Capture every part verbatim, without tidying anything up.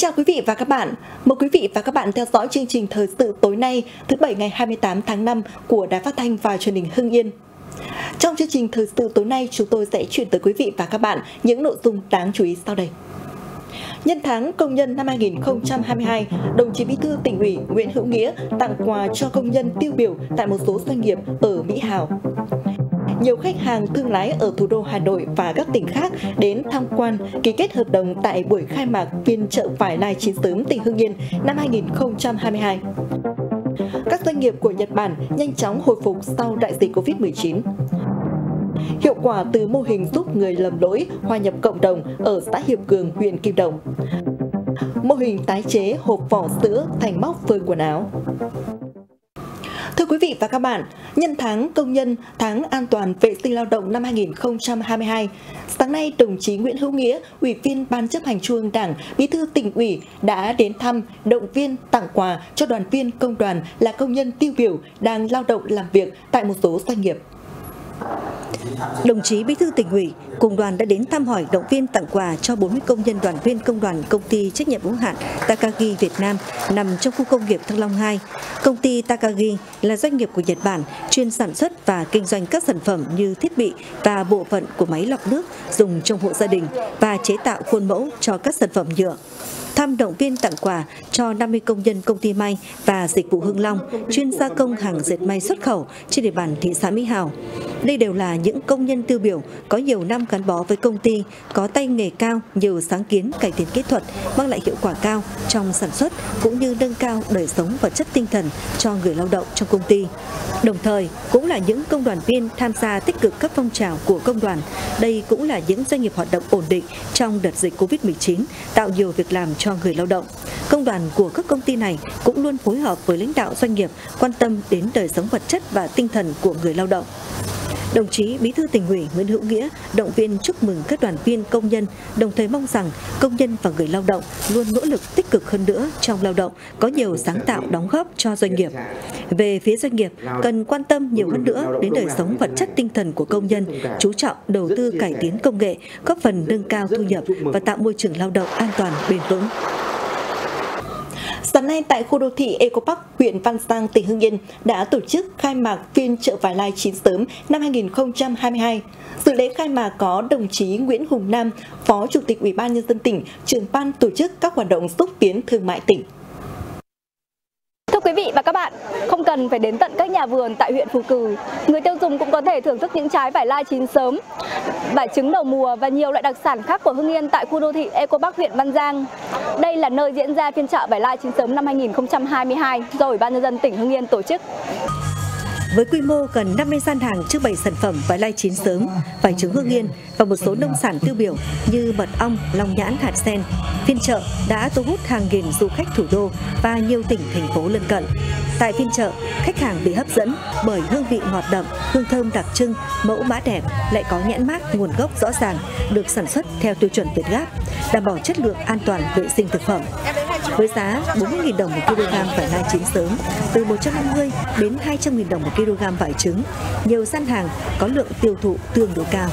chào quý vị và các bạn. Mời quý vị và các bạn theo dõi chương trình thời sự tối nay, thứ Bảy ngày hai mươi tám tháng năm của Đài Phát thanh và Truyền hình Hưng Yên. Trong chương trình thời sự tối nay, chúng tôi sẽ chuyển tới quý vị và các bạn những nội dung đáng chú ý sau đây. Nhân tháng công nhân năm hai nghìn không trăm hai mươi hai, đồng chí Bí thư Tỉnh ủy Nguyễn Hữu Nghĩa tặng quà cho công nhân tiêu biểu tại một số doanh nghiệp ở Mỹ Hào. Nhiều khách hàng thương lái ở thủ đô Hà Nội và các tỉnh khác đến tham quan, ký kết hợp đồng tại buổi khai mạc phiên chợ vải lai chín sớm tỉnh Hưng Yên năm hai nghìn không trăm hai mươi hai. Các doanh nghiệp của Nhật Bản nhanh chóng hồi phục sau đại dịch Covid mười chín. Hiệu quả từ mô hình giúp người lầm lỗi hòa nhập cộng đồng ở xã Hiệp Cường, huyện Kim Động. Mô hình tái chế hộp vỏ sữa thành móc phơi quần áo. Thưa quý vị và các bạn, nhân tháng công nhân, tháng an toàn vệ sinh lao động năm hai nghìn không trăm hai mươi hai, sáng nay đồng chí Nguyễn Hữu Nghĩa, Ủy viên Ban chấp hành Trung ương Đảng, Bí thư Tỉnh ủy đã đến thăm, động viên, tặng quà cho đoàn viên công đoàn là công nhân tiêu biểu đang lao động làm việc tại một số doanh nghiệp. Đồng chí Bí thư Tỉnh ủy cùng đoàn đã đến thăm hỏi, động viên, tặng quà cho bốn mươi công nhân đoàn viên công đoàn công ty trách nhiệm hữu hạn Takagi Việt Nam nằm trong khu công nghiệp Thăng Long hai. Công ty Takagi là doanh nghiệp của Nhật Bản chuyên sản xuất và kinh doanh các sản phẩm như thiết bị và bộ phận của máy lọc nước dùng trong hộ gia đình và chế tạo khuôn mẫu cho các sản phẩm nhựa. Thăm, động viên, tặng quà cho năm mươi công nhân công ty may và dịch vụ Hưng Long chuyên gia công hàng dệt may xuất khẩu trên địa bàn thị xã Mỹ Hào. Đây đều là những công nhân tiêu biểu có nhiều năm gắn bó với công ty, có tay nghề cao, nhiều sáng kiến cải tiến kỹ thuật, mang lại hiệu quả cao trong sản xuất cũng như nâng cao đời sống vật chất tinh thần cho người lao động trong công ty. Đồng thời cũng là những công đoàn viên tham gia tích cực các phong trào của công đoàn. Đây cũng là những doanh nghiệp hoạt động ổn định trong đợt dịch Covid mười chín, tạo nhiều việc làm cho người lao động. Công đoàn của các công ty này cũng luôn phối hợp với lãnh đạo doanh nghiệp, quan tâm đến đời sống vật chất và tinh thần của người lao động. Đồng chí Bí thư Tỉnh ủy Nguyễn Hữu Nghĩa động viên chúc mừng các đoàn viên công nhân, đồng thời mong rằng công nhân và người lao động luôn nỗ lực tích cực hơn nữa trong lao động, có nhiều sáng tạo đóng góp cho doanh nghiệp. Về phía doanh nghiệp, cần quan tâm nhiều hơn nữa đến đời sống vật chất tinh thần của công nhân, chú trọng đầu tư cải tiến công nghệ, góp phần nâng cao thu nhập và tạo môi trường lao động an toàn bền vững. Sáng nay tại khu đô thị Eco Park, huyện Văn Giang, tỉnh Hưng Yên đã tổ chức khai mạc phiên chợ vải lai chín sớm năm hai nghìn không trăm hai mươi hai. Dự lễ khai mạc có đồng chí Nguyễn Hùng Nam, Phó Chủ tịch Ủy ban Nhân dân tỉnh, trưởng ban tổ chức các hoạt động xúc tiến thương mại tỉnh. Thưa quý vị và các bạn, không cần phải đến tận các nhà vườn tại huyện Phù Cử, người tiêu dùng cũng có thể thưởng thức những trái vải lai chín sớm, vải trứng đầu mùa và nhiều loại đặc sản khác của Hưng Yên tại khu đô thị Eco Park, huyện Văn Giang. Đây là nơi diễn ra phiên chợ vải lai chín sớm năm hai nghìn không trăm hai mươi hai do Ủy ban Nhân dân tỉnh Hưng Yên tổ chức. Với quy mô gần năm mươi gian hàng trưng bày sản phẩm vải lai chín sớm, vải trứng Hưng Yên và một số nông sản tiêu biểu như mật ong, long nhãn, hạt sen, phiên chợ đã thu hút hàng nghìn du khách thủ đô và nhiều tỉnh, thành phố lân cận. Tại phiên chợ, khách hàng bị hấp dẫn bởi hương vị ngọt đậm, hương thơm đặc trưng, mẫu mã đẹp, lại có nhãn mác nguồn gốc rõ ràng, được sản xuất theo tiêu chuẩn Việt Gáp, đảm bảo chất lượng an toàn vệ sinh thực phẩm. Với giá bốn mươi nghìn đồng một kg vải lai chín sớm, từ một trăm năm mươi đến hai trăm nghìn đồng một kg vải trứng, nhiều gian hàng có lượng tiêu thụ tương đối cao.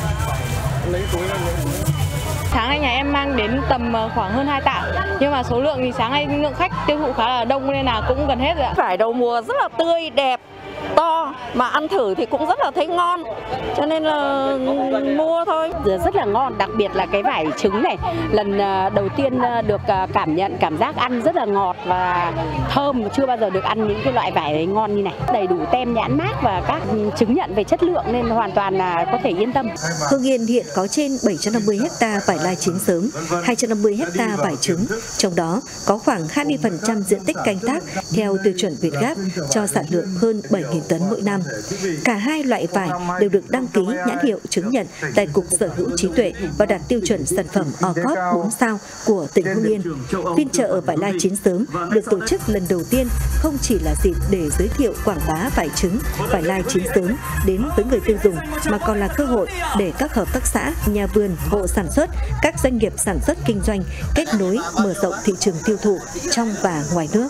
Sáng nay nhà em mang đến tầm khoảng hơn hai tạ, nhưng mà số lượng thì sáng nay lượng khách tiêu thụ khá là đông nên là cũng gần hết rồi ạ. Vải đầu mùa rất là tươi, đẹp, to, mà ăn thử thì cũng rất là thấy ngon, cho nên là mua thôi. Rất là ngon, đặc biệt là cái vải trứng này, lần đầu tiên được cảm nhận cảm giác ăn rất là ngọt và thơm, chưa bao giờ được ăn những cái loại vải ngon như này. Đầy đủ tem nhãn mác và các chứng nhận về chất lượng nên hoàn toàn là có thể yên tâm. Hưng Yên hiện có trên bảy trăm năm mươi ha vải lai chín sớm, hai trăm năm mươi ha vải trứng, trong đó có khoảng hai mươi phần trăm diện tích canh tác theo tiêu chuẩn Việt Gáp cho sản lượng hơn bảy nghìn tấn mỗi năm. Cả hai loại vải đều được đăng ký nhãn hiệu chứng nhận tại Cục Sở hữu trí tuệ và đạt tiêu chuẩn sản phẩm o cốp bốn sao của tỉnh Hưng Yên. Phiên chợ vải lai chín sớm được tổ chức lần đầu tiên không chỉ là dịp để giới thiệu quảng bá vải trứng, vải lai chín sớm đến với người tiêu dùng, mà còn là cơ hội để các hợp tác xã, nhà vườn, hộ sản xuất, các doanh nghiệp sản xuất kinh doanh kết nối mở rộng thị trường tiêu thụ trong và ngoài nước.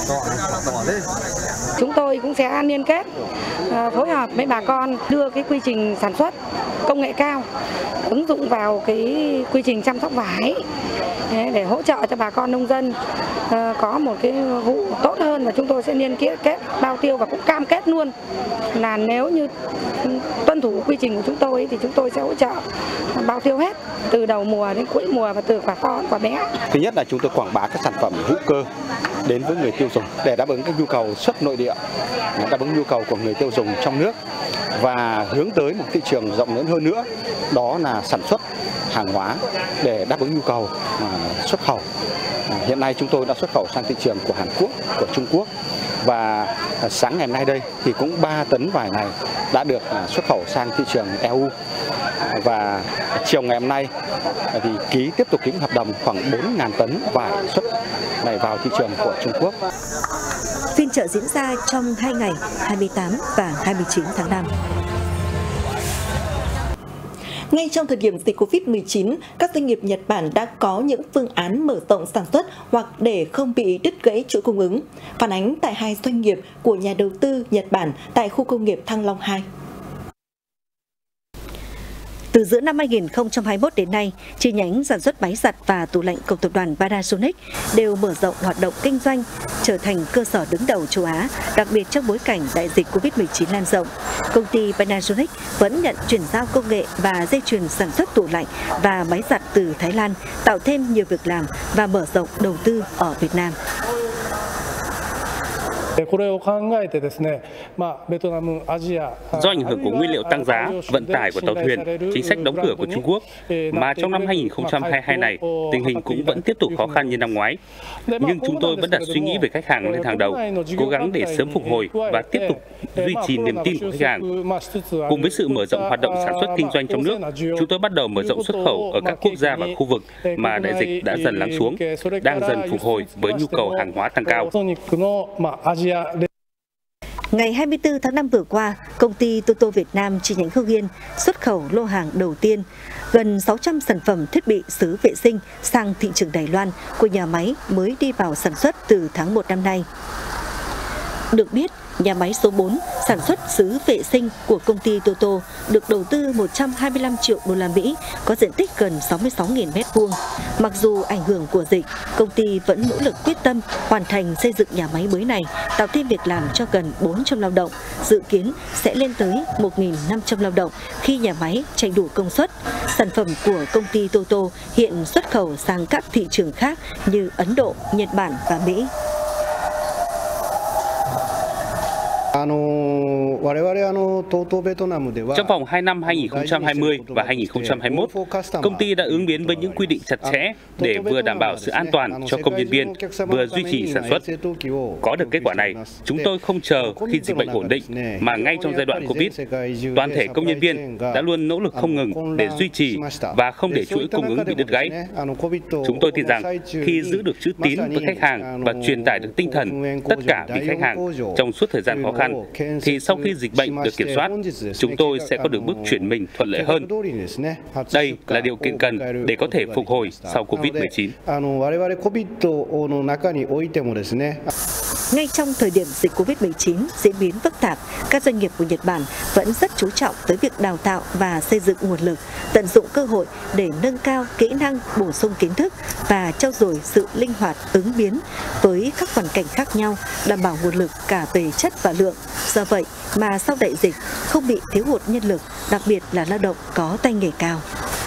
Chúng tôi cũng sẽ liên kết phối hợp với bà con đưa cái quy trình sản xuất công nghệ cao ứng dụng vào cái quy trình chăm sóc vải để hỗ trợ cho bà con nông dân có một cái vụ tốt hơn, và chúng tôi sẽ liên kết bao tiêu và cũng cam kết luôn là nếu như tuân thủ quy trình của chúng tôi thì chúng tôi sẽ hỗ trợ bao tiêu hết từ đầu mùa đến cuối mùa và từ quả to quả bé. Thứ nhất là chúng tôi quảng bá các sản phẩm hữu cơ đến với người tiêu dùng để đáp ứng các nhu cầu xuất nội địa, đáp ứng nhu cầu của người tiêu dùng trong nước và hướng tới một thị trường rộng lớn hơn nữa, đó là sản xuất hàng hóa để đáp ứng nhu cầu xuất khẩu. Hiện nay chúng tôi đã xuất khẩu sang thị trường của Hàn Quốc, của Trung Quốc, và sáng ngày hôm nay đây thì cũng ba tấn vải này đã được xuất khẩu sang thị trường e u, và chiều ngày hôm nay thì ký tiếp tục ký hợp đồng khoảng bốn nghìn tấn vải xuất này vào thị trường của Trung Quốc. Phiên chợ diễn ra trong hai ngày hai mươi tám và hai mươi chín tháng năm. Ngay trong thời điểm dịch Covid mười chín, các doanh nghiệp Nhật Bản đã có những phương án mở rộng sản xuất hoặc để không bị đứt gãy chuỗi cung ứng. Phản ánh tại hai doanh nghiệp của nhà đầu tư Nhật Bản tại khu công nghiệp Thăng Long hai. Từ giữa năm hai nghìn không trăm hai mươi mốt đến nay, chi nhánh sản xuất máy giặt và tủ lạnh của tập đoàn Panasonic đều mở rộng hoạt động kinh doanh, trở thành cơ sở đứng đầu châu Á, đặc biệt trong bối cảnh đại dịch Covid mười chín lan rộng. Công ty Panasonic vẫn nhận chuyển giao công nghệ và dây chuyền sản xuất tủ lạnh và máy giặt từ Thái Lan, tạo thêm nhiều việc làm và mở rộng đầu tư ở Việt Nam. Do ảnh hưởng của nguyên liệu tăng giá, vận tải của tàu thuyền, chính sách đóng cửa của Trung Quốc, mà trong năm hai nghìn không trăm hai mươi hai này, tình hình cũng vẫn tiếp tục khó khăn như năm ngoái. Nhưng chúng tôi vẫn đặt suy nghĩ về khách hàng lên hàng đầu, cố gắng để sớm phục hồi và tiếp tục duy trì niềm tin của khách hàng. Cùng với sự mở rộng hoạt động sản xuất kinh doanh trong nước, chúng tôi bắt đầu mở rộng xuất khẩu ở các quốc gia và khu vực mà đại dịch đã dần lắng xuống, đang dần phục hồi với nhu cầu hàng hóa tăng cao. Ngày hai mươi tư tháng năm vừa qua, công ty Toto Việt Nam chi nhánh Hưng Yên xuất khẩu lô hàng đầu tiên gần sáu trăm sản phẩm thiết bị xứ vệ sinh sang thị trường Đài Loan của nhà máy mới đi vào sản xuất từ tháng một năm nay. Được biết, nhà máy số bốn sản xuất xứ vệ sinh của công ty Toto được đầu tư một trăm hai mươi lăm triệu đô la Mỹ, có diện tích gần sáu mươi sáu nghìn mét vuông. Mặc dù ảnh hưởng của dịch, công ty vẫn nỗ lực quyết tâm hoàn thành xây dựng nhà máy mới này, tạo thêm việc làm cho gần bốn trăm lao động, dự kiến sẽ lên tới một nghìn năm trăm lao động khi nhà máy chạy đủ công suất. Sản phẩm của công ty Toto hiện xuất khẩu sang các thị trường khác như Ấn Độ, Nhật Bản và Mỹ. Trong vòng hai năm hai nghìn không trăm hai mươi và hai nghìn không trăm hai mươi mốt, công ty đã ứng biến với những quy định chặt chẽ để vừa đảm bảo sự an toàn cho công nhân viên, vừa duy trì sản xuất. Có được kết quả này, chúng tôi không chờ khi dịch bệnh ổn định, mà ngay trong giai đoạn Covid, toàn thể công nhân viên đã luôn nỗ lực không ngừng để duy trì và không để chuỗi cung ứng bị đứt gãy. Chúng tôi tin rằng khi giữ được chữ tín với khách hàng và truyền tải được tinh thần tất cả vì khách hàng trong suốt thời gian khó khăn, thì sau khi dịch bệnh được kiểm soát, chúng tôi sẽ có được bước chuyển mình thuận lợi hơn. Đây là điều kiện cần để có thể phục hồi sau Covid mười chín. Ngay trong thời điểm dịch Covid mười chín diễn biến phức tạp, các doanh nghiệp của Nhật Bản vẫn rất chú trọng tới việc đào tạo và xây dựng nguồn lực, tận dụng cơ hội để nâng cao kỹ năng, bổ sung kiến thức và trau dồi sự linh hoạt ứng biến với các hoàn cảnh khác nhau, đảm bảo nguồn lực cả về chất và lượng. Do vậy mà sau đại dịch không bị thiếu hụt nhân lực, đặc biệt là lao động có tay nghề cao.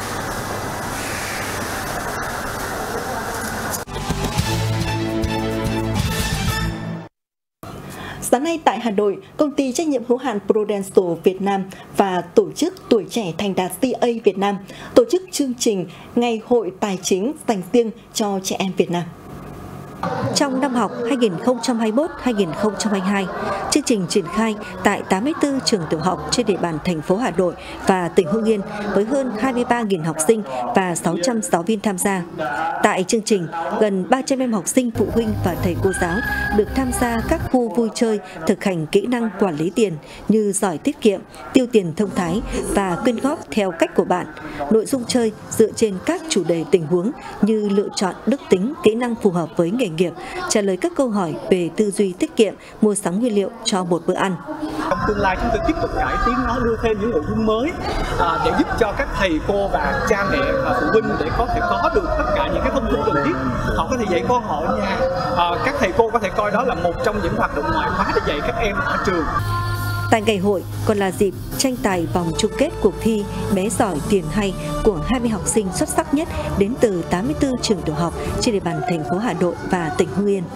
Sáng nay tại Hà Nội, công ty trách nhiệm hữu hạn Prudential Việt Nam và tổ chức Tuổi trẻ thành đạt xê a Việt Nam tổ chức chương trình Ngày hội tài chính dành riêng cho trẻ em Việt Nam. Trong năm học hai nghìn không trăm hai mươi mốt hai nghìn không trăm hai mươi hai, chương trình triển khai tại tám mươi tư trường tiểu học trên địa bàn thành phố Hà Nội và tỉnh Hưng Yên với hơn hai mươi ba nghìn học sinh và sáu trăm giáo viên tham gia. Tại chương trình, gần ba trăm em học sinh, phụ huynh và thầy cô giáo được tham gia các khu vui chơi, thực hành kỹ năng quản lý tiền như giỏi tiết kiệm, tiêu tiền thông thái và quyên góp theo cách của bạn. Nội dung chơi dựa trên các chủ đề tình huống như lựa chọn đức tính, kỹ năng phù hợp với nghề nghiệp, trả lời các câu hỏi về tư duy tiết kiệm, mua sắm nguyên liệu cho một bữa ăn. Trong tương lai chúng tôi tiếp tục cải tiến nó, đưa thêm những nội dung mới à, để giúp cho các thầy cô và cha mẹ và phụ huynh để có thể có được tất cả những cái thông tin cần thiết. Họ có thể dạy con họ ở nhà, à, các thầy cô có thể coi đó là một trong những hoạt động ngoại khóa để dạy các em ở trường. Tại ngày hội còn là dịp tranh tài vòng chung kết cuộc thi Bé giỏi tiền hay của hai mươi học sinh xuất sắc nhất đến từ tám mươi tư trường tiểu học trên địa bàn thành phố Hà Nội và tỉnh Hưng Yên.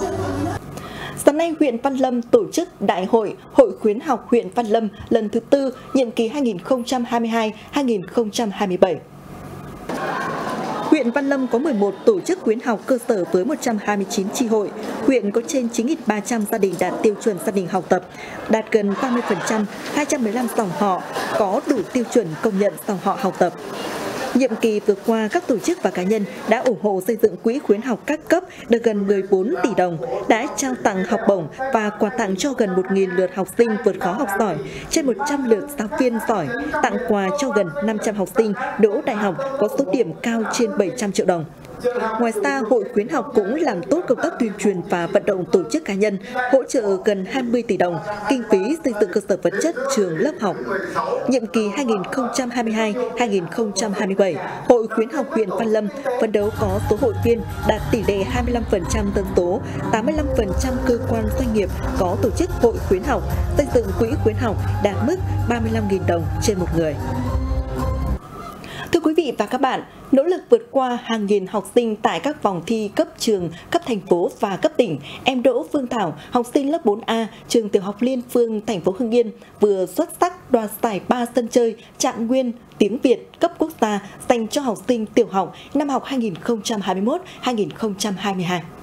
Sáng nay, huyện Văn Lâm tổ chức Đại hội Hội khuyến học huyện Văn Lâm lần thứ tư, nhiệm kỳ hai nghìn không trăm hai mươi hai đến hai nghìn không trăm hai mươi bảy. Huyện Văn Lâm có mười một tổ chức khuyến học cơ sở với một trăm hai mươi chín chi hội. Huyện có trên chín nghìn ba trăm gia đình đạt tiêu chuẩn gia đình học tập, đạt gần ba mươi phần trăm, hai trăm mười lăm dòng họ có đủ tiêu chuẩn công nhận dòng họ học tập. Nhiệm kỳ vừa qua, các tổ chức và cá nhân đã ủng hộ xây dựng quỹ khuyến học các cấp được gần mười bốn tỷ đồng, đã trao tặng học bổng và quà tặng cho gần một nghìn lượt học sinh vượt khó học giỏi, trên một trăm lượt giáo viên giỏi, tặng quà cho gần năm trăm học sinh đỗ đại học có số điểm cao trên bảy trăm triệu đồng. Ngoài ra, Hội khuyến học cũng làm tốt công tác tuyên truyền và vận động tổ chức cá nhân, hỗ trợ gần hai mươi tỷ đồng, kinh phí xây dựng cơ sở vật chất trường lớp học. Nhiệm kỳ hai nghìn không trăm hai mươi hai đến hai nghìn không trăm hai mươi bảy, Hội khuyến học huyện Văn Lâm phấn đấu có số hội viên đạt tỷ lệ hai mươi lăm phần trăm dân số, tám mươi lăm phần trăm cơ quan doanh nghiệp có tổ chức hội khuyến học, xây dựng quỹ khuyến học đạt mức ba mươi lăm nghìn đồng trên một người. Thưa quý vị và các bạn, nỗ lực vượt qua hàng nghìn học sinh tại các vòng thi cấp trường, cấp thành phố và cấp tỉnh, em Đỗ Phương Thảo, học sinh lớp bốn A, trường tiểu học Liên Phương, thành phố Hưng Yên vừa xuất sắc đoạt giải ba sân chơi trạng nguyên tiếng Việt cấp quốc gia dành cho học sinh tiểu học năm học hai nghìn không trăm hai mươi mốt đến hai nghìn không trăm hai mươi hai.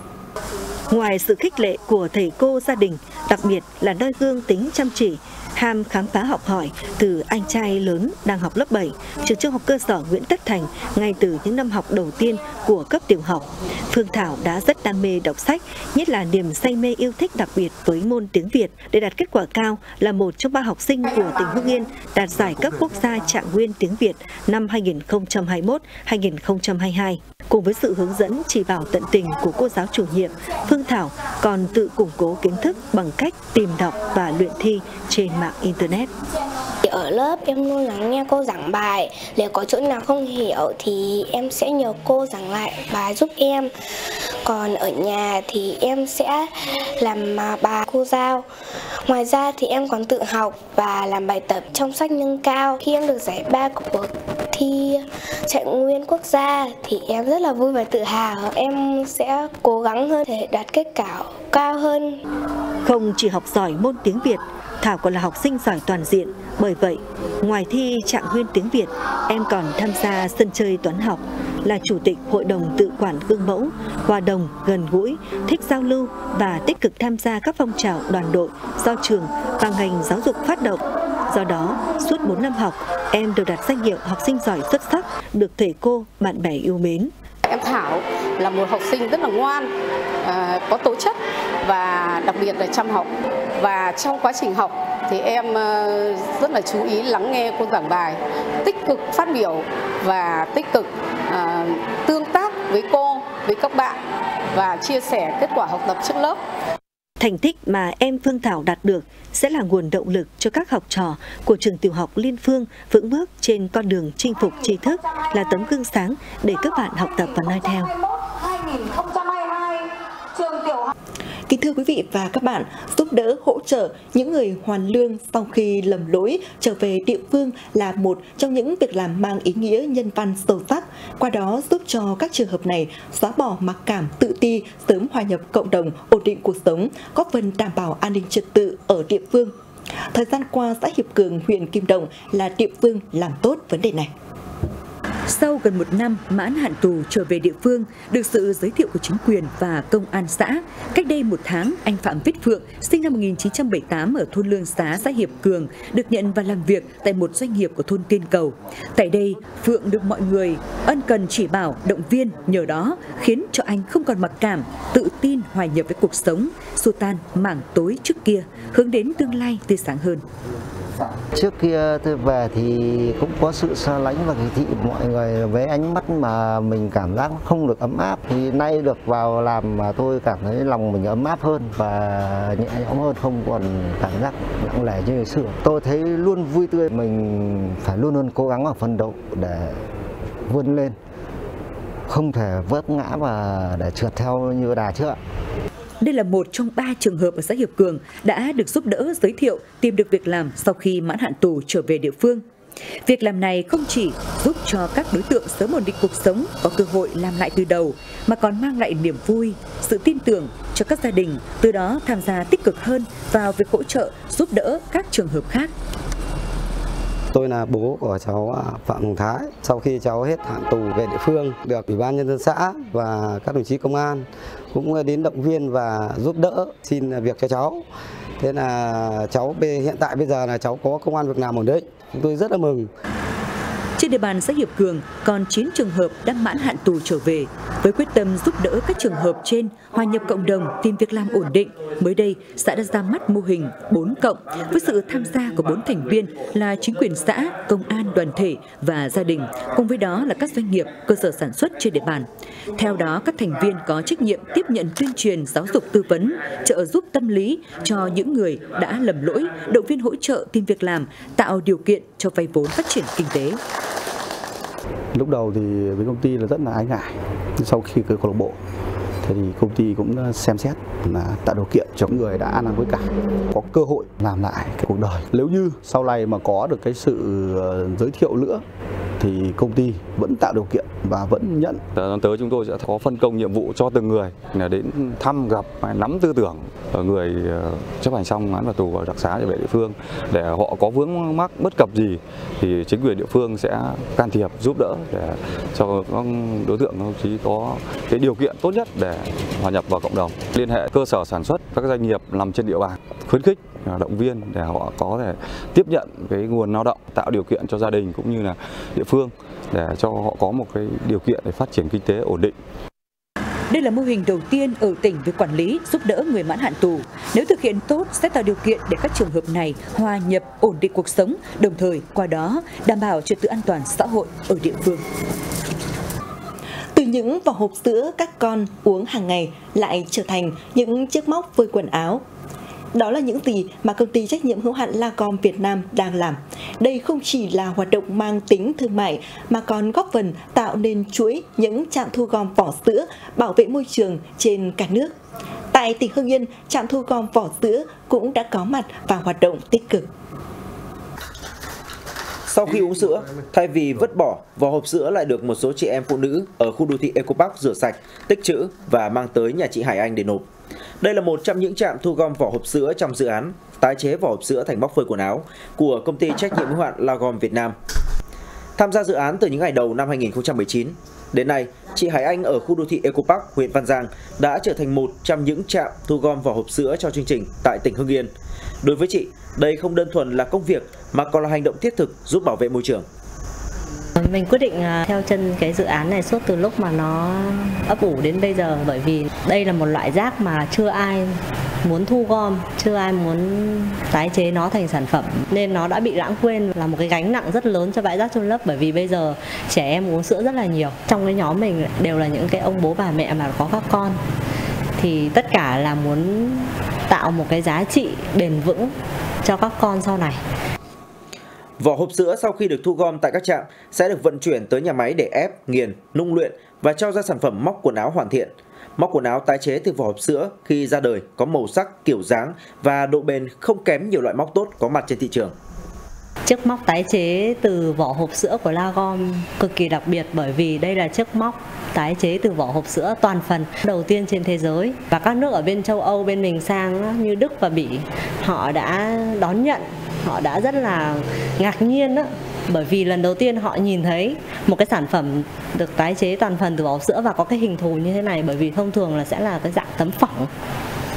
Ngoài sự khích lệ của thầy cô, gia đình, đặc biệt là noi gương tính chăm chỉ, ham khám phá học hỏi từ anh trai lớn đang học lớp bảy, trường trung học cơ sở Nguyễn Tất Thành ngay từ những năm học đầu tiên của cấp tiểu học, Phương Thảo đã rất đam mê đọc sách, nhất là niềm say mê yêu thích đặc biệt với môn tiếng Việt. Để đạt kết quả cao, là một trong ba học sinh của tỉnh Hưng Yên đạt giải cấp quốc gia trạng nguyên tiếng Việt năm hai nghìn không trăm hai mươi mốt đến hai nghìn không trăm hai mươi hai. Cùng với sự hướng dẫn chỉ bảo tận tình của cô giáo chủ nhiệm, Phương Thảo còn tự củng cố kiến thức bằng cách tìm đọc và luyện thi trên mạng Internet. Ở lớp em luôn lắng nghe cô giảng bài, nếu có chỗ nào không hiểu thì em sẽ nhờ cô giảng lại bài giúp em. Còn ở nhà thì em sẽ làm bài cô giao. Ngoài ra thì em còn tự học và làm bài tập trong sách nâng cao. Khi em được giải ba của cuộc thi trạng nguyên quốc gia thì em rất là vui và tự hào. Em sẽ cố gắng hơn để đạt kết quả cao hơn. Không chỉ học giỏi môn tiếng Việt, Thảo còn là học sinh giỏi toàn diện. Bởi vậy, ngoài thi trạng nguyên tiếng Việt, em còn tham gia sân chơi toán học, là chủ tịch hội đồng tự quản gương mẫu, hòa đồng, gần gũi, thích giao lưu và tích cực tham gia các phong trào đoàn đội do trường và ngành giáo dục phát động. Do đó, suốt bốn năm học, em đều đạt danh hiệu học sinh giỏi xuất sắc, được thầy cô, bạn bè yêu mến. Em Thảo là một học sinh rất là ngoan, à, có tố chất và đặc biệt là chăm học. Và trong quá trình học thì em rất là chú ý lắng nghe cô giảng bài, tích cực phát biểu và tích cực à, tương tác với cô, với các bạn và chia sẻ kết quả học tập trước lớp. Thành tích mà em Phương Thảo đạt được sẽ là nguồn động lực cho các học trò của trường tiểu học Liên Phương vững bước trên con đường chinh phục tri thức, là tấm gương sáng để các bạn học tập và noi theo. Kính thưa quý vị và các bạn, giúp đỡ hỗ trợ những người hoàn lương sau khi lầm lỗi trở về địa phương là một trong những việc làm mang ý nghĩa nhân văn sâu sắc, qua đó giúp cho các trường hợp này xóa bỏ mặc cảm, tự ti, sớm hòa nhập cộng đồng, ổn định cuộc sống, góp phần đảm bảo an ninh trật tự ở địa phương. Thời gian qua, xã Hiệp Cường, huyện Kim Động là địa phương làm tốt vấn đề này. Sau gần một năm mãn hạn tù trở về địa phương, được sự giới thiệu của chính quyền và công an xã, cách đây một tháng, anh Phạm Viết Phượng, sinh năm một nghìn chín trăm bảy mươi tám ở thôn Lương Xá, xã Hiệp Cường, được nhận và làm việc tại một doanh nghiệp của thôn Tiên Cầu. Tại đây, Phượng được mọi người ân cần chỉ bảo, động viên, nhờ đó khiến cho anh không còn mặc cảm, tự tin hòa nhập với cuộc sống, xua tan mảng tối trước kia, hướng đến tương lai tươi sáng hơn. Trước kia tôi về thì cũng có sự xa lánh và kỳ thị mọi người với ánh mắt mà mình cảm giác không được ấm áp. Thì nay được vào làm mà tôi cảm thấy lòng mình ấm áp hơn và nhẹ nhõm hơn, không còn cảm giác nặng nề như ngày xưa. Tôi thấy luôn vui tươi, mình phải luôn luôn cố gắng và phấn đấu để vươn lên, không thể vấp ngã và để trượt theo như đà trước. Đây là một trong ba trường hợp ở xã Hiệp Cường đã được giúp đỡ giới thiệu tìm được việc làm sau khi mãn hạn tù trở về địa phương. Việc làm này không chỉ giúp cho các đối tượng sớm ổn định cuộc sống, có cơ hội làm lại từ đầu, mà còn mang lại niềm vui, sự tin tưởng cho các gia đình, từ đó tham gia tích cực hơn vào việc hỗ trợ, giúp đỡ các trường hợp khác. Tôi là bố của cháu Phạm Hồng Thái. Sau khi cháu hết hạn tù về địa phương, được Ủy ban Nhân dân xã và các đồng chí công an cũng đến động viên và giúp đỡ xin việc cho cháu. Thế là cháu hiện tại bây giờ là cháu có công an việc làm ổn định. Chúng tôi rất là mừng. Trên địa bàn xã Hiệp Cường còn chín trường hợp đã mãn hạn tù trở về. Với quyết tâm giúp đỡ các trường hợp trên hòa nhập cộng đồng, tìm việc làm ổn định, mới đây xã đã ra mắt mô hình bốn cộng với sự tham gia của bốn thành viên là chính quyền xã, công an, đoàn thể và gia đình, cùng với đó là các doanh nghiệp, cơ sở sản xuất trên địa bàn. Theo đó, các thành viên có trách nhiệm tiếp nhận tuyên truyền, giáo dục, tư vấn, trợ giúp tâm lý cho những người đã lầm lỗi, động viên hỗ trợ tìm việc làm, tạo điều kiện cho vay vốn phát triển kinh tế. Lúc đầu thì với công ty là rất là ái ngại. Sau khi cái câu lạc bộ thì công ty cũng xem xét là tạo điều kiện cho người đã ăn năn hối cải có cơ hội làm lại cái cuộc đời. Nếu như sau này mà có được cái sự giới thiệu nữa thì công ty vẫn tạo điều kiện và vẫn nhận. Thời gian tới chúng tôi sẽ có phân công nhiệm vụ cho từng người là đến thăm gặp, nắm tư tưởng ở người chấp hành xong án phạt tù và đặc xá trở về địa phương, để họ có vướng mắc bất cập gì thì chính quyền địa phương sẽ can thiệp giúp đỡ để cho các đối tượng đồng chí có cái điều kiện tốt nhất để hòa nhập vào cộng đồng. Liên hệ cơ sở sản xuất, các doanh nghiệp nằm trên địa bàn, khuyến khích, động viên để họ có thể tiếp nhận cái nguồn lao động, tạo điều kiện cho gia đình cũng như là địa phương để cho họ có một cái điều kiện để phát triển kinh tế ổn định. Đây là mô hình đầu tiên ở tỉnh về quản lý, giúp đỡ người mãn hạn tù. Nếu thực hiện tốt sẽ tạo điều kiện để các trường hợp này hòa nhập, ổn định cuộc sống, đồng thời qua đó đảm bảo trật tự an toàn xã hội ở địa phương. Từ những vỏ hộp sữa các con uống hàng ngày lại trở thành những chiếc móc phơi quần áo. Đó là những gì mà công ty trách nhiệm hữu hạn Lagom Việt Nam đang làm. Đây không chỉ là hoạt động mang tính thương mại mà còn góp phần tạo nên chuỗi những trạm thu gom vỏ sữa bảo vệ môi trường trên cả nước. Tại tỉnh Hưng Yên, trạm thu gom vỏ sữa cũng đã có mặt và hoạt động tích cực. Sau khi uống sữa, thay vì vứt bỏ, vỏ hộp sữa lại được một số chị em phụ nữ ở khu đô thị Eco Park rửa sạch, tích trữ và mang tới nhà chị Hải Anh để nộp. Đây là một trong những trạm thu gom vỏ hộp sữa trong dự án tái chế vỏ hộp sữa thành móc phơi quần áo của công ty trách nhiệm hữu hạn Lagom Việt Nam. Tham gia dự án từ những ngày đầu năm hai nghìn không trăm mười chín, đến nay, chị Hải Anh ở khu đô thị Eco Park, huyện Văn Giang đã trở thành một trong những trạm thu gom vỏ hộp sữa cho chương trình tại tỉnh Hưng Yên. Đối với chị, đây không đơn thuần là công việc mà còn là hành động thiết thực giúp bảo vệ môi trường. Mình quyết định theo chân cái dự án này suốt từ lúc mà nó ấp ủ đến bây giờ, bởi vì đây là một loại rác mà chưa ai muốn thu gom, chưa ai muốn tái chế nó thành sản phẩm, nên nó đã bị lãng quên, là một cái gánh nặng rất lớn cho bãi rác chôn lấp. Bởi vì bây giờ trẻ em uống sữa rất là nhiều, trong cái nhóm mình đều là những cái ông bố bà mẹ mà có các con, thì tất cả là muốn tạo một cái giá trị bền vững cho các con sau này. Vỏ hộp sữa sau khi được thu gom tại các trạm sẽ được vận chuyển tới nhà máy để ép, nghiền, nung luyện và cho ra sản phẩm móc quần áo hoàn thiện. Móc quần áo tái chế từ vỏ hộp sữa khi ra đời có màu sắc, kiểu dáng và độ bền không kém nhiều loại móc tốt có mặt trên thị trường. Chiếc móc tái chế từ vỏ hộp sữa của Lagom cực kỳ đặc biệt, bởi vì đây là chiếc móc tái chế từ vỏ hộp sữa toàn phần đầu tiên trên thế giới. Và các nước ở bên châu Âu bên mình sang như Đức và Bỉ, họ đã đón nhận, họ đã rất là ngạc nhiên đó, bởi vì lần đầu tiên họ nhìn thấy một cái sản phẩm được tái chế toàn phần từ vỏ hộp sữa và có cái hình thù như thế này, bởi vì thông thường là sẽ là cái dạng tấm phẳng.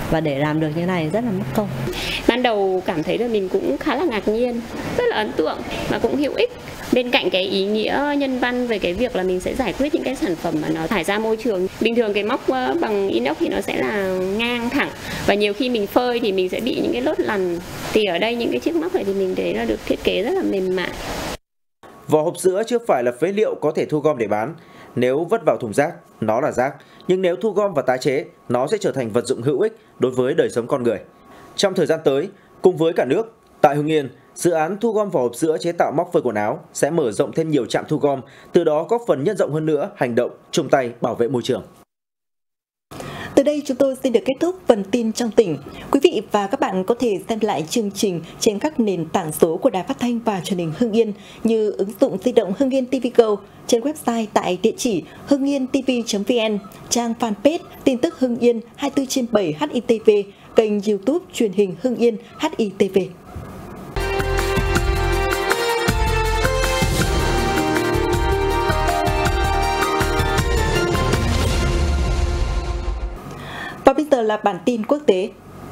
và để làm được như này rất là mất công. Ban đầu cảm thấy là mình cũng khá là ngạc nhiên, rất là ấn tượng và cũng hữu ích. Bên cạnh cái ý nghĩa nhân văn về cái việc là mình sẽ giải quyết những cái sản phẩm mà nó thải ra môi trường. Bình thường cái móc bằng inox thì nó sẽ là ngang thẳng và nhiều khi mình phơi thì mình sẽ bị những cái lốt lằn. Thì ở đây những cái chiếc móc này thì mình thấy là được thiết kế rất là mềm mại. Vỏ hộp sữa chưa phải là phế liệu có thể thu gom để bán. Nếu vứt vào thùng rác, nó là rác. Nhưng nếu thu gom và tái chế, nó sẽ trở thành vật dụng hữu ích đối với đời sống con người. Trong thời gian tới, cùng với cả nước, tại Hưng Yên, dự án thu gom vỏ hộp sữa chế tạo móc phơi quần áo sẽ mở rộng thêm nhiều trạm thu gom, từ đó góp phần nhân rộng hơn nữa hành động chung tay bảo vệ môi trường. Từ đây chúng tôi xin được kết thúc phần tin trong tỉnh. Quý vị và các bạn có thể xem lại chương trình trên các nền tảng số của Đài Phát thanh và Truyền hình Hưng Yên như ứng dụng di động Hưng Yên ti vi Go, trên website tại địa chỉ hưng yên ti vi chấm vn, trang fanpage tin tức Hưng Yên hai mươi tư trên bảy H I T V, kênh YouTube Truyền hình Hưng Yên H I T V. Và bây giờ là bản tin quốc tế.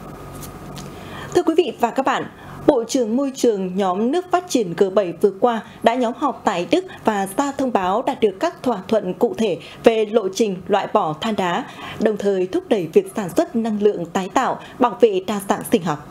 Thưa quý vị và các bạn, Bộ trưởng Môi trường nhóm nước phát triển G bảy vừa qua đã nhóm họp tại Đức và ra thông báo đạt được các thỏa thuận cụ thể về lộ trình loại bỏ than đá, đồng thời thúc đẩy việc sản xuất năng lượng tái tạo, bảo vệ đa dạng sinh học.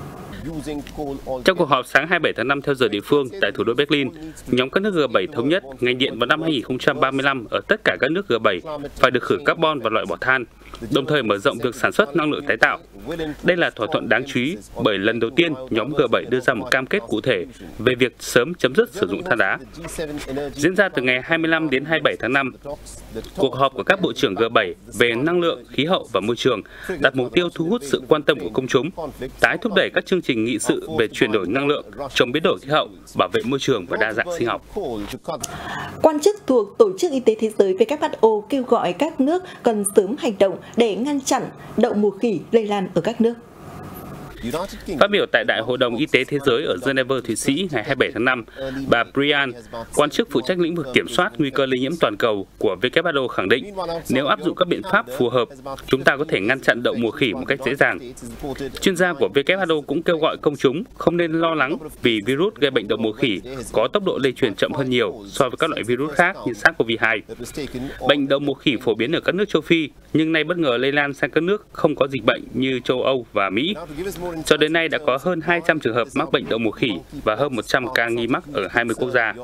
Trong cuộc họp sáng hai mươi bảy tháng năm theo giờ địa phương tại thủ đô Berlin, nhóm các nước G bảy thống nhất ngành điện vào năm hai nghìn không trăm ba mươi lăm ở tất cả các nước G bảy phải được khử carbon và loại bỏ than, đồng thời mở rộng việc sản xuất năng lượng tái tạo. Đây là thỏa thuận đáng chú ý bởi lần đầu tiên nhóm G bảy đưa ra một cam kết cụ thể về việc sớm chấm dứt sử dụng than đá. Diễn ra từ ngày hai mươi lăm đến hai mươi bảy tháng năm, cuộc họp của các bộ trưởng G bảy về năng lượng, khí hậu và môi trường đặt mục tiêu thu hút sự quan tâm của công chúng, tái thúc đẩy các chương trình nghị sự về chuyển đổi năng lượng, chống biến đổi khí hậu, bảo vệ môi trường và đa dạng sinh học. Quan chức thuộc Tổ chức Y tế Thế giới W H O kêu gọi các nước cần sớm hành động để ngăn chặn đậu mùa khỉ lây lan ở các nước. Phát biểu tại Đại hội đồng Y tế Thế giới ở Geneva, Thụy Sĩ ngày hai mươi bảy tháng năm, bà Brian, quan chức phụ trách lĩnh vực kiểm soát nguy cơ lây nhiễm toàn cầu của W H O khẳng định, nếu áp dụng các biện pháp phù hợp, chúng ta có thể ngăn chặn đậu mùa khỉ một cách dễ dàng. Chuyên gia của W H O cũng kêu gọi công chúng không nên lo lắng vì virus gây bệnh đậu mùa khỉ có tốc độ lây truyền chậm hơn nhiều so với các loại virus khác như SARS-xê o vê hai. Bệnh đậu mùa khỉ phổ biến ở các nước châu Phi, nhưng nay bất ngờ lây lan sang các nước không có dịch bệnh như châu Âu và Mỹ. Cho đến nay đã có hơn hai trăm trường hợp mắc bệnh đậu mùa khỉ và hơn một trăm ca nghi mắc ở hai mươi quốc gia.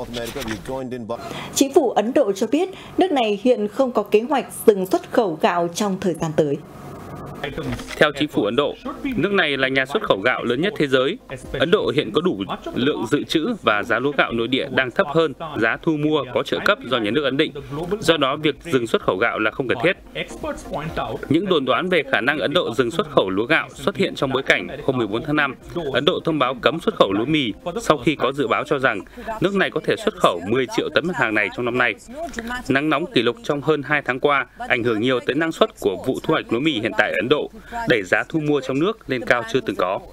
Chính phủ Ấn Độ cho biết nước này hiện không có kế hoạch dừng xuất khẩu gạo trong thời gian tới. Theo chính phủ Ấn Độ, nước này là nhà xuất khẩu gạo lớn nhất thế giới. Ấn Độ hiện có đủ lượng dự trữ và giá lúa gạo nội địa đang thấp hơn giá thu mua có trợ cấp do nhà nước ấn định. Do đó, việc dừng xuất khẩu gạo là không cần thiết. Những đồn đoán về khả năng Ấn Độ dừng xuất khẩu lúa gạo xuất hiện trong bối cảnh hôm mười bốn tháng năm, Ấn Độ thông báo cấm xuất khẩu lúa mì sau khi có dự báo cho rằng nước này có thể xuất khẩu mười triệu tấn mặt hàng này trong năm nay. Nắng nóng kỷ lục trong hơn hai tháng qua ảnh hưởng nhiều tới năng suất của vụ thu hoạch lúa mì hiện tại ở Ấn Độ, đẩy giá thu mua trong nước lên cao chưa từng có.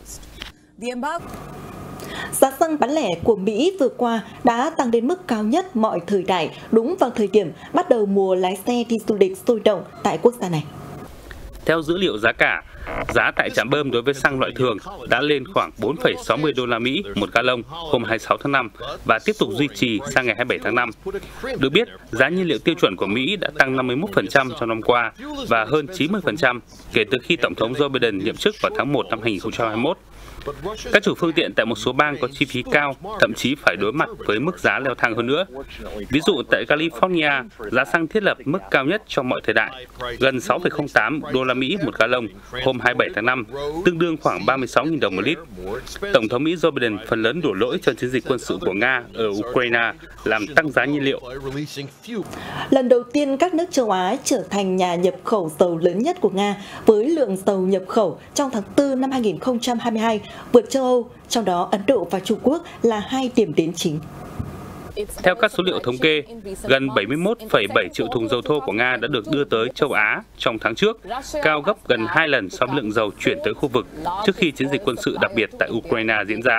Giá xăng bán lẻ của Mỹ vừa qua đã tăng đến mức cao nhất mọi thời đại, đúng vào thời điểm bắt đầu mùa lái xe đi du lịch sôi động tại quốc gia này. Theo dữ liệu giá cả, giá tại trạm bơm đối với xăng loại thường đã lên khoảng bốn phẩy sáu mươi đô la Mỹ một gallon hôm hai mươi sáu tháng năm và tiếp tục duy trì sang ngày hai mươi bảy tháng năm. Được biết, giá nhiên liệu tiêu chuẩn của Mỹ đã tăng năm mươi mốt phần trăm trong năm qua và hơn chín mươi phần trăm kể từ khi Tổng thống Joe Biden nhậm chức vào tháng một năm hai nghìn không trăm hai mươi mốt. Các chủ phương tiện tại một số bang có chi phí cao, thậm chí phải đối mặt với mức giá leo thang hơn nữa. Ví dụ tại California, giá xăng thiết lập mức cao nhất trong mọi thời đại, gần sáu phẩy không tám đô la Mỹ một gallon hôm hai mươi bảy tháng năm, tương đương khoảng ba mươi sáu nghìn đồng một lít. Tổng thống Mỹ Joe Biden phần lớn đổ lỗi cho chiến dịch quân sự của Nga ở Ukraine làm tăng giá nhiên liệu. Lần đầu tiên các nước châu Á trở thành nhà nhập khẩu dầu lớn nhất của Nga với lượng dầu nhập khẩu trong tháng tư năm hai nghìn không trăm hai mươi hai vượt châu Âu, trong đó Ấn Độ và Trung Quốc là hai điểm đến chính. Theo các số liệu thống kê, gần bảy mươi mốt phẩy bảy triệu thùng dầu thô của Nga đã được đưa tới châu Á trong tháng trước, cao gấp gần hai lần so với lượng dầu chuyển tới khu vực trước khi chiến dịch quân sự đặc biệt tại Ukraine diễn ra.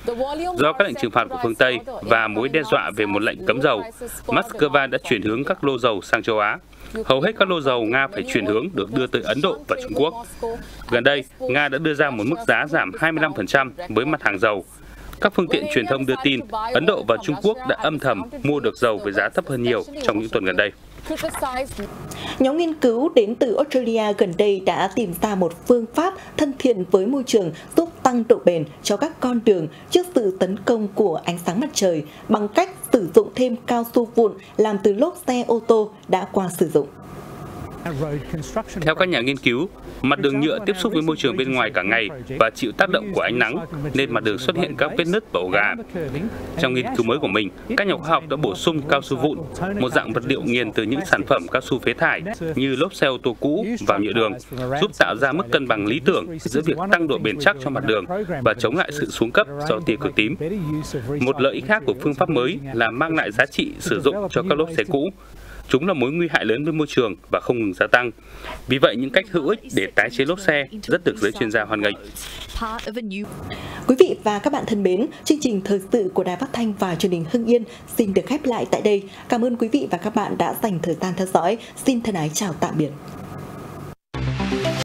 Do các lệnh trừng phạt của phương Tây và mối đe dọa về một lệnh cấm dầu, Moscow đã chuyển hướng các lô dầu sang châu Á. Hầu hết các lô dầu Nga phải chuyển hướng được đưa tới Ấn Độ và Trung Quốc. Gần đây, Nga đã đưa ra một mức giá giảm hai mươi lăm phần trăm với mặt hàng dầu. Các phương tiện truyền thông đưa tin Ấn Độ và Trung Quốc đã âm thầm mua được dầu với giá thấp hơn nhiều trong những tuần gần đây. Nhóm nghiên cứu đến từ Australia gần đây đã tìm ra một phương pháp thân thiện với môi trường giúp tăng độ bền cho các con đường trước sự tấn công của ánh sáng mặt trời bằng cách sử dụng thêm cao su vụn làm từ lốp xe ô tô đã qua sử dụng. Theo các nhà nghiên cứu, mặt đường nhựa tiếp xúc với môi trường bên ngoài cả ngày và chịu tác động của ánh nắng, nên mặt đường xuất hiện các vết nứt và ổ gà. Trong nghiên cứu mới của mình, các nhà khoa học đã bổ sung cao su vụn, một dạng vật liệu nghiền từ những sản phẩm cao su phế thải như lốp xe ô tô cũ vào nhựa đường, giúp tạo ra mức cân bằng lý tưởng giữa việc tăng độ bền chắc cho mặt đường và chống lại sự xuống cấp do tia cực tím. Một lợi ích khác của phương pháp mới là mang lại giá trị sử dụng cho các lốp xe cũ. Chúng là mối nguy hại lớn với môi trường và không ngừng gia tăng. Vì vậy, những cách hữu ích để tái chế lốp xe rất được giới chuyên gia hoan nghênh. Quý vị và các bạn thân mến, chương trình thời sự của Đài Phát thanh và Truyền hình Hưng Yên xin được khép lại tại đây. Cảm ơn quý vị và các bạn đã dành thời gian theo dõi. Xin thân ái chào tạm biệt.